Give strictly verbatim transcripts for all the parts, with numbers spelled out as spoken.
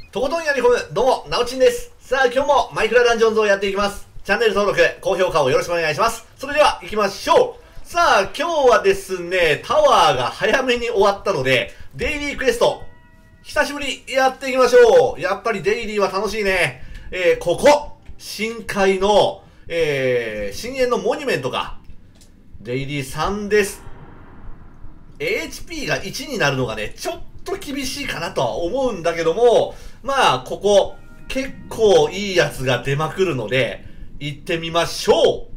とことんやり込む、どうも、なおちんです。さあ、今日もマイクラダンジョンズをやっていきます。チャンネル登録、高評価をよろしくお願いします。それでは、行きましょう。さあ、今日はですね、タワーが早めに終わったので、デイリークエスト、久しぶりやっていきましょう。やっぱりデイリーは楽しいね。えー、ここ、深海の、えー、深淵のモニュメントが、デイリーさんです。エイチピー がいちになるのがね、ちょっと厳しいかなとは思うんだけども、まあ、ここ、結構いいやつが出まくるので、行ってみましょ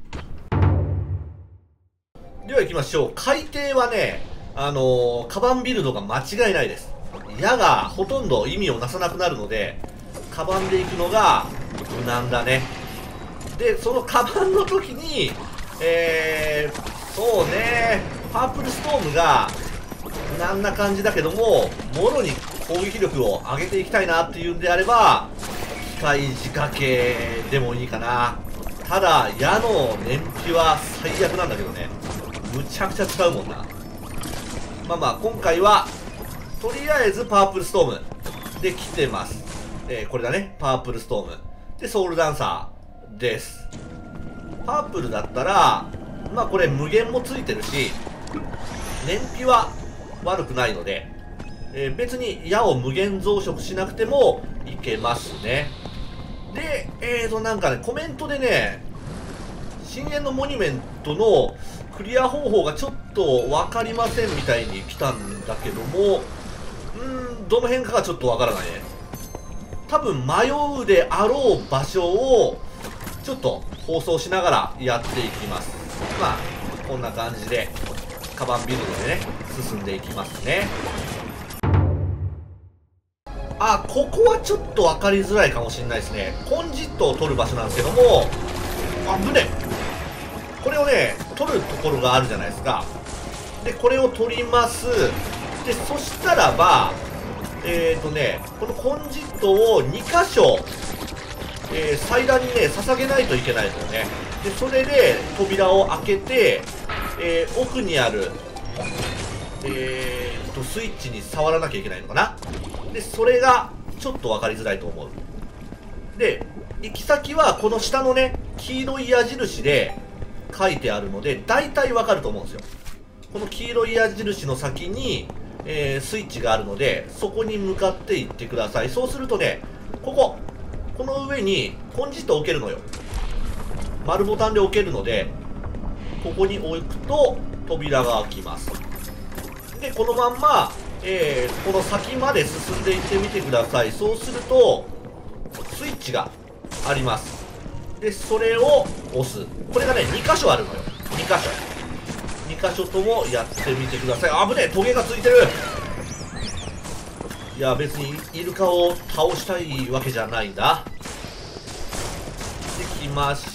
う。では行きましょう。海底はね、あのー、カバンビルドが間違いないです。矢がほとんど意味をなさなくなるので、カバンで行くのが無難だね。で、そのカバンの時に、えー、そうね、パープルストームが、なんな感じだけども、もろに攻撃力を上げていきたいなっていうんであれば、機械仕掛けでもいいかな。ただ、矢の燃費は最悪なんだけどね。むちゃくちゃ使うもんな。まあまあ、今回は、とりあえずパープルストームで来てます。えー、これだね。パープルストーム。で、ソウルダンサーです。パープルだったら、まあこれ無限もついてるし、燃費は悪くないので、えー、別に矢を無限増殖しなくてもいけますね。で、えーとなんかね、コメントでね、深淵のモニュメントのクリア方法がちょっと分かりませんみたいに来たんだけども、うーん、どの辺かがちょっと分からないね。多分迷うであろう場所をちょっと放送しながらやっていきます。まあ、こんな感じで、カバンビルドでね、進んでいきますね。あ、ここはちょっと分かりづらいかもしれないですね。コンジットを取る場所なんですけども、あぶねこれをね、取るところがあるじゃないですか。で、これを取ります。で、そしたらば、えーとね、このコンジットをにかしょ、えー、祭壇にね、捧げないといけないのよね。で、それで扉を開けて、えー、奥にある、えーと、スイッチに触らなきゃいけないのかな。で、それがちょっと分かりづらいと思う。で、行き先はこの下のね、黄色い矢印で書いてあるので、大体分かると思うんですよ。この黄色い矢印の先に、えー、スイッチがあるので、そこに向かって行ってください。そうするとね、ここ、この上にコンジットを置けるのよ。丸ボタンで置けるので、ここに置くと扉が開きます。で、このまんま、えー、この先まで進んでいってみてください。そうすると、スイッチがあります。で、それを押す。これがね、にかしょあるのよ。にかしょ。にかしょともやってみてください。あぶねえ、トゲがついてる。いや、別にイルカを倒したいわけじゃないんだ。できました。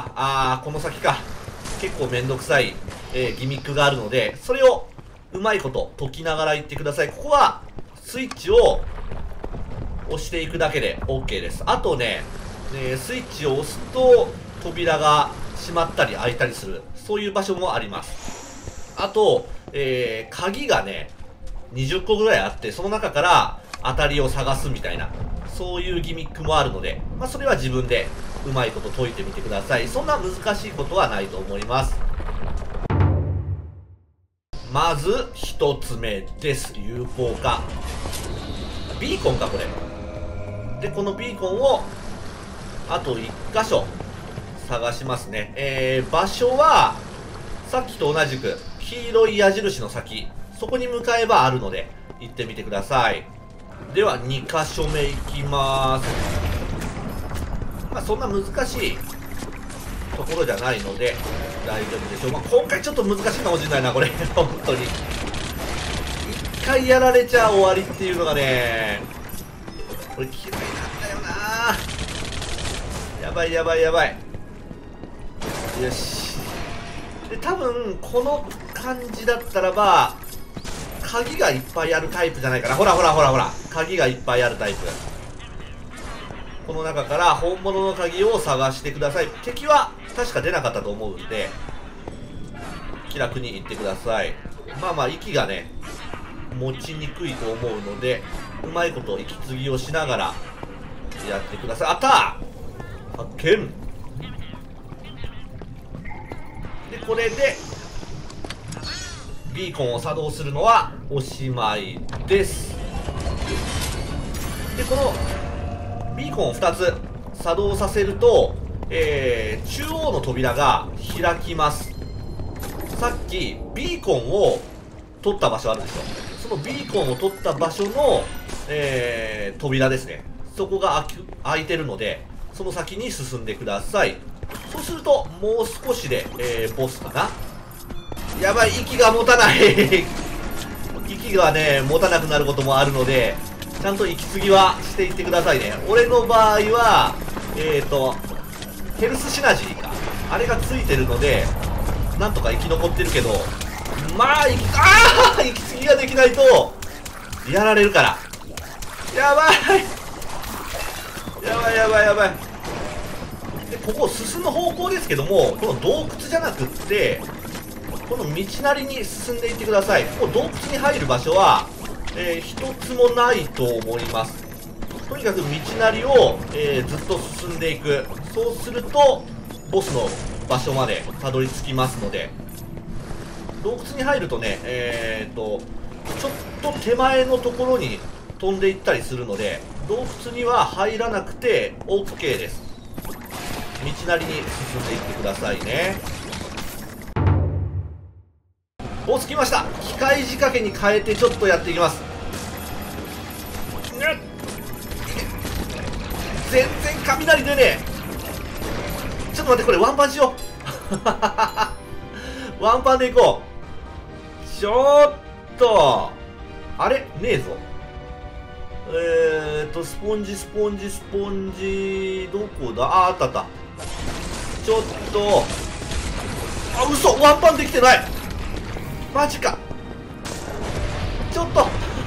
あー、この先か。結構めんどくさい、えー、ギミックがあるので、それをうまいこと解きながらいってください。ここはスイッチを押していくだけで OK です。あとね、えー、スイッチを押すと扉が閉まったり開いたりする、そういう場所もあります。あと、えー、鍵がねにじゅっこぐらいあって、その中から当たりを探すみたいな、そういうギミックもあるので、まあ、それは自分でうまいこと解いてみてください。そんな難しいことはないと思います。まずひとつめです。有効化ビーコンか、これで、このビーコンをあといっかしょ探しますね。えー、場所はさっきと同じく黄色い矢印の先、そこに向かえばあるので行ってみてください。ではにかしょめいきまーす。まあそんな難しいところじゃないので大丈夫でしょう。まあ今回ちょっと難しいかもしれないな、これ本当に一回やられちゃ終わりっていうのがね、これ嫌いなんだよな。やばいやばいやばい。よし。で、多分この感じだったらば鍵がいっぱいあるタイプじゃないかな。ほらほらほらほら、鍵がいっぱいあるタイプ。この中から本物の鍵を探してください。敵は確か出なかったと思うんで気楽に行ってください。まあまあ息がね持ちにくいと思うのでうまいこと息継ぎをしながらやってください。あったー発見で、これでビーコンを作動するのはおしまいです。で、このビーコンをふたつ作動させると、えー、中央の扉が開きます。さっきビーコンを取った場所あるでしょ。そのビーコンを取った場所の、えー、扉ですね。そこが開き開いてるので、その先に進んでください。そうするともう少しで、えー、ボスかな。やばい、息が持たない息がね持たなくなることもあるので、ちゃんと息継ぎはしていってくださいね。俺の場合はえーとヘルスシナジーか、あれがついてるのでなんとか生き残ってるけど、まあ息ああ息継ぎができないとやられるから。やばいやばいやばいやばい。で、ここ進む方向ですけども、この洞窟じゃなくってこの道なりに進んでいってください。ここ洞窟に入る場所は、えー、一つもないと思います。とにかく道なりを、えー、ずっと進んでいく。そうするとボスの場所までたどり着きますので、洞窟に入るとね、えーとちょっと手前のところに飛んでいったりするので、洞窟には入らなくて OK です。道なりに進んでいってくださいね。ボス来ました。機械仕掛けに変えてちょっとやっていきます。全然雷出ねえ。ちょっと待って、これワンパンしようワンパンでいこう。ちょっとあれねえぞ。えーとスポンジスポンジスポンジどこだ。あ、あったあった。ちょっとあ、嘘、ワンパンできてない。マジか。ちょっと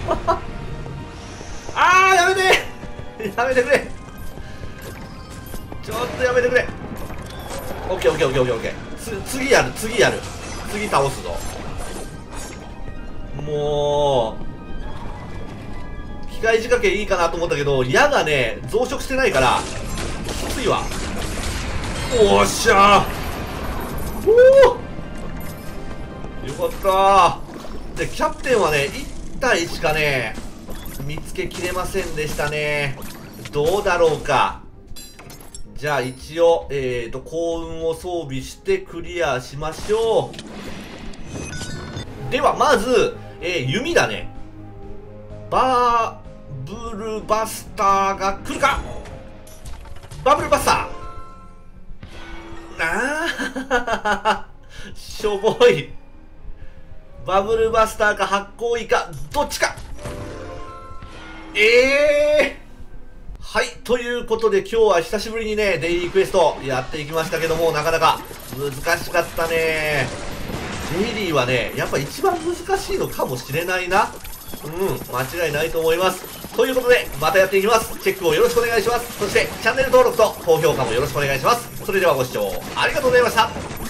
あーやめてやめてくれ。ちょっとやめてくれ。オッケーオッケーオッケーオッケーオッケー。つ次やる次やる次倒すぞ。もう機械仕掛けいいかなと思ったけど、矢がね増殖してないからきついわ。おっしゃー、おおよかったー。でキャプテンはねいったいしかね見つけきれませんでしたね。どうだろうか。じゃあ一応えーと幸運を装備してクリアしましょう。ではまず、えー、弓だね。バーブルバスターが来るか。バブルバスター、あーしょぼい。バブルバスターか発光イカどっちか。ええー、はい、ということで今日は久しぶりにねデイリークエストやっていきましたけども、なかなか難しかったね。デイリーはねやっぱ一番難しいのかもしれないな。うん間違いないと思います。ということでまたやっていきます。チェックをよろしくお願いします。そしてチャンネル登録と高評価もよろしくお願いします。それではご視聴ありがとうございました。